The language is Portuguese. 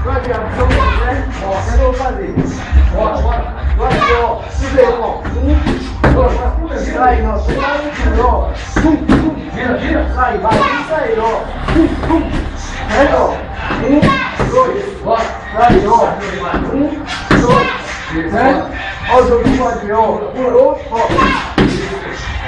Vai vir, né? Ó, o que eu vou fazer? Bora, bora. Agora aqui, ó. Se vê, ó. Sai, ó. Sai, ó. Vira, vira. Sai, vai. Isso aí, ó. Pega, ó. 1, 2, bora. Sai, ó. 1, 2, 3. Ó o joguinho aqui, ó. Pulou, ó.